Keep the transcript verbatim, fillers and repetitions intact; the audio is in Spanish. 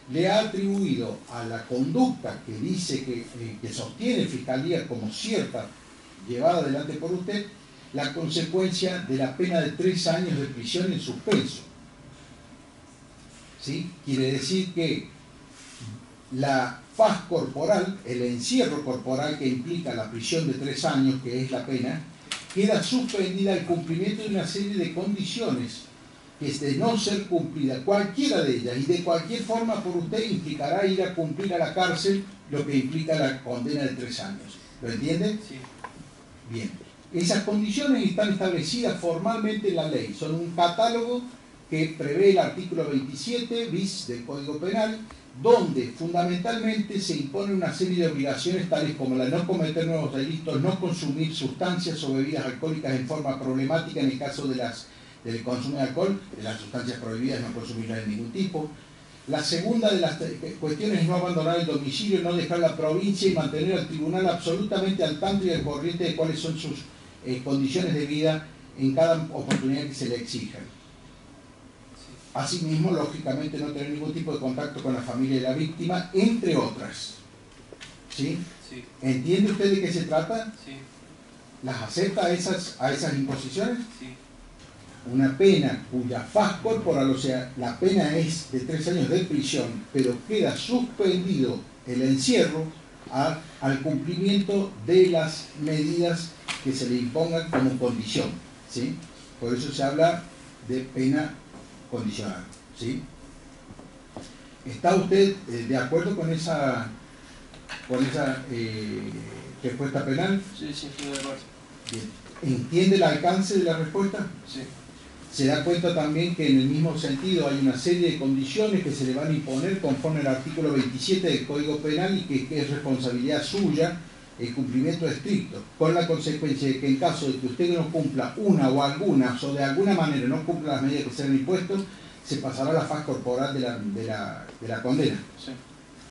le ha atribuido a la conducta que dice que, eh, que sostiene Fiscalía como cierta, llevada adelante por usted, la consecuencia de la pena de tres años de prisión en suspenso. ¿Sí? Quiere decir que la faz corporal, el encierro corporal que implica la prisión de tres años, que es la pena, queda suspendida al cumplimiento de una serie de condiciones que, de no ser cumplida cualquiera de ellas y de cualquier forma por usted, implicará ir a cumplir a la cárcel lo que implica la condena de tres años. ¿Lo entiende? Sí. Bien. Esas condiciones están establecidas formalmente en la ley. Son un catálogo que prevé el artículo veintisiete bis del Código Penal, donde fundamentalmente se impone una serie de obligaciones tales como la no cometer nuevos delitos, no consumir sustancias o bebidas alcohólicas en forma problemática en el caso de las, del consumo de alcohol, de las sustancias prohibidas no consumirlas de ningún tipo. La segunda de las cuestiones es no abandonar el domicilio, no dejar la provincia y mantener al tribunal absolutamente al tanto y al corriente de cuáles son sus eh, condiciones de vida en cada oportunidad que se le exijan. Asimismo, lógicamente, no tener ningún tipo de contacto con la familia de la víctima, entre otras. ¿Sí? Sí. ¿Entiende usted de qué se trata? Sí. ¿Las acepta a esas, a esas imposiciones? Sí. Una pena cuya faz corporal, o sea, la pena es de tres años de prisión, pero queda suspendido el encierro a, al cumplimiento de las medidas que se le impongan como condición. ¿Sí? Por eso se habla de pena condicional. ¿Sí? ¿Está usted eh, de acuerdo con esa, con esa eh, respuesta penal? Sí, sí, estoy de acuerdo. Bien. ¿Entiende el alcance de la respuesta? Sí. Se da cuenta también que en el mismo sentido hay una serie de condiciones que se le van a imponer conforme al artículo veintisiete del Código Penal y que, que es responsabilidad suya el cumplimiento estricto, con la consecuencia de que en caso de que usted no cumpla una o algunas o de alguna manera no cumpla las medidas que se han impuesto, se pasará a la faz corporal de la, de la, de la condena. Sí.